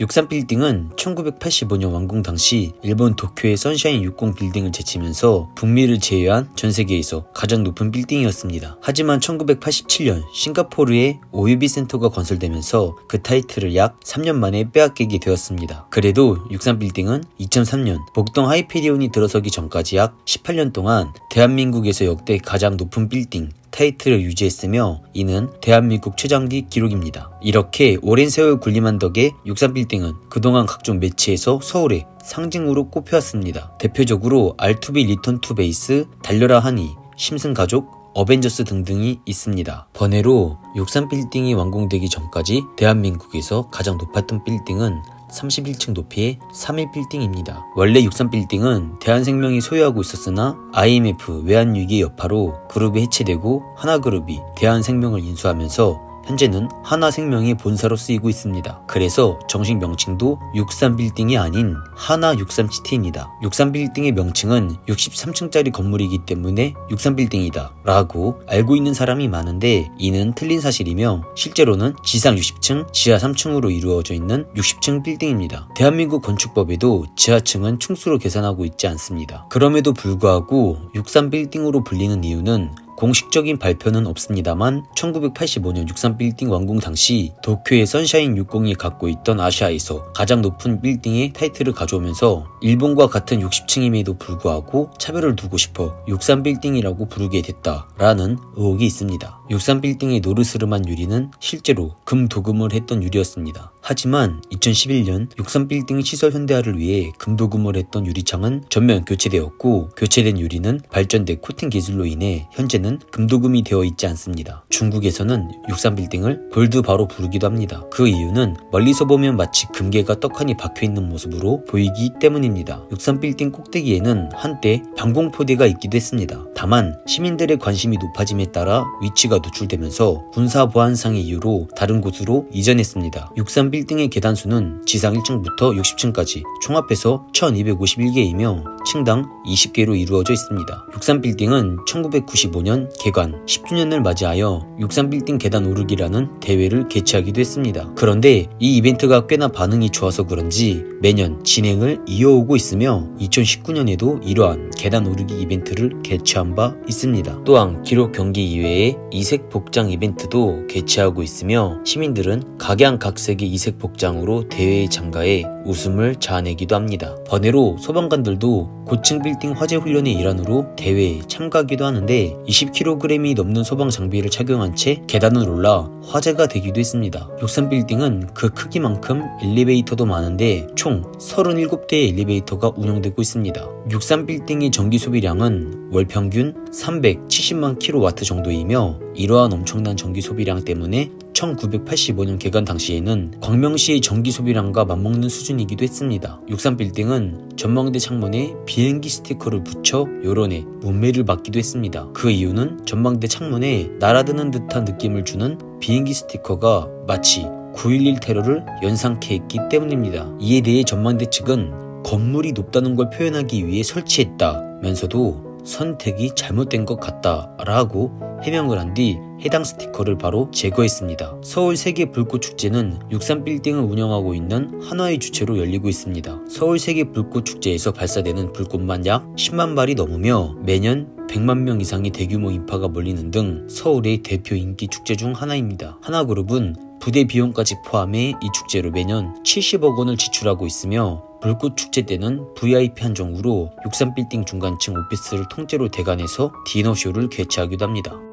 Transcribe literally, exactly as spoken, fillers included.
육십삼 빌딩은 천구백팔십오 년 완공 당시 일본 도쿄의 선샤인 육십 빌딩을 제치면서 북미를 제외한 전 세계에서 가장 높은 빌딩이었습니다. 하지만 천구백팔십칠 년 싱가포르의 오유비 센터가 건설되면서 그 타이틀을 약 삼 년 만에 빼앗기게 되었습니다. 그래도 육십삼 빌딩은 이천삼 년 목동 하이페리온이 들어서기 전까지 약 십팔 년 동안 대한민국에서 역대 가장 높은 빌딩 타이틀을 유지했으며 이는 대한민국 최장기 기록입니다. 이렇게 오랜 세월 군림한 덕에 육십삼 빌딩은 그동안 각종 매체에서 서울의 상징으로 꼽혀왔습니다. 대표적으로 알투비 리턴 투 베이스, 달려라 하니, 심슨가족, 어벤져스 등등이 있습니다. 번외로 육십삼 빌딩이 완공되기 전까지 대한민국에서 가장 높았던 빌딩은 삼십일 층 높이의 삼일 빌딩입니다. 원래 육십삼 빌딩은 대한생명이 소유하고 있었으나 아이엠에프 외환위기 여파로 그룹이 해체되고 하나그룹이 대한생명을 인수하면서 현재는 하나생명의 본사로 쓰이고 있습니다. 그래서 정식 명칭도 육십삼 빌딩이 아닌 하나 육십삼 시티입니다. 육십삼 빌딩의 명칭은 육십삼 층짜리 건물이기 때문에 육십삼 빌딩이다 라고 알고 있는 사람이 많은데 이는 틀린 사실이며 실제로는 지상 육십 층, 지하 삼 층으로 이루어져 있는 육십 층 빌딩입니다. 대한민국 건축법에도 지하층은 층수로 계산하고 있지 않습니다. 그럼에도 불구하고 육십삼 빌딩으로 불리는 이유는 공식적인 발표는 없습니다만 천구백팔십오 년 육십삼 빌딩 완공 당시 도쿄의 선샤인 육십이 갖고 있던 아시아에서 가장 높은 빌딩의 타이틀을 가져오면서 일본과 같은 육십 층임에도 불구하고 차별을 두고 싶어 육십삼 빌딩이라고 부르게 됐다라는 의혹이 있습니다. 육십삼 빌딩의 노르스름한 유리는 실제로 금도금을 했던 유리였습니다. 하지만 이천십일 년 육십삼 빌딩 시설 현대화를 위해 금도금을 했던 유리창은 전면 교체되었고 교체된 유리는 발전된 코팅 기술로 인해 현재는 금도금이 되어 있지 않습니다. 중국에서는 육십삼 빌딩을 골드바로 부르기도 합니다. 그 이유는 멀리서 보면 마치 금괴가 떡하니 박혀있는 모습으로 보이기 때문입니다. 육십삼 빌딩 꼭대기에는 한때 방공포대가 있기도 했습니다. 다만 시민들의 관심이 높아짐에 따라 위치가 노출되면서 군사보안상의 이유로 다른 곳으로 이전했습니다. 육십삼 빌딩의 계단수는 지상 일 층부터 육십 층까지 총합해서 천이백오십일 개이며 층당 이십 개로 이루어져 있습니다. 육십삼 빌딩은 천구백구십오 년 개관 십 주년을 맞이하여 육십삼 빌딩 계단 오르기라는 대회를 개최하기도 했습니다. 그런데 이 이벤트가 꽤나 반응이 좋아서 그런지 매년 진행을 이어오고 있으며 이천십구 년에도 이러한 계단 오르기 이벤트를 개최한 바 있습니다. 또한 기록 경기 이외에 이색 복장 이벤트도 개최하고 있으며 시민들은 각양각색의 이색 복장으로 대회에 참가해 웃음을 자아내기도 합니다. 번외로 소방관들도 고층 빌딩 화재 훈련의 일환으로 대회에 참가하기도 하는데 이십 킬로그램이 넘는 소방 장비를 착용한 채 계단을 올라 화재가 되기도 했습니다. 육십삼 빌딩은 그 크기만큼 엘리베이터도 많은데 총 서른일곱 대의 엘리베이터가 운영되고 있습니다. 육십삼 빌딩의 전기 소비량은 월 평균 삼백칠십만 킬로와트 정도이며 이러한 엄청난 전기 소비량 때문에 천구백팔십오 년 개관 당시에는 광명시의 전기 소비량과 맞먹는 수준이기도 했습니다. 육십삼 빌딩은 전망대 창문에 비행기 스티커를 붙여 여론의 문매를 받기도 했습니다. 그 이유는 전망대 창문에 날아드는 듯한 느낌을 주는 비행기 스티커가 마치 구일일 테러를 연상케 했기 때문입니다. 이에 대해 전망대 측은 건물이 높다는 걸 표현하기 위해 설치했다면서도 선택이 잘못된 것 같다 라고 해명을 한 뒤 해당 스티커를 바로 제거했습니다. 서울 세계 불꽃 축제는 육십삼 빌딩을 운영하고 있는 한화의 주최로 열리고 있습니다. 서울 세계 불꽃 축제에서 발사되는 불꽃만 약 십만 발이 넘으며 매년 백만 명 이상의 대규모 인파가 몰리는 등 서울의 대표 인기 축제 중 하나입니다. 하나그룹은 부대 비용까지 포함해 이 축제로 매년 칠십억 원을 지출하고 있으며 불꽃 축제 때는 브이아이피 한정으로 육십삼 빌딩 중간층 오피스를 통째로 대관해서 디너쇼를 개최하기도 합니다.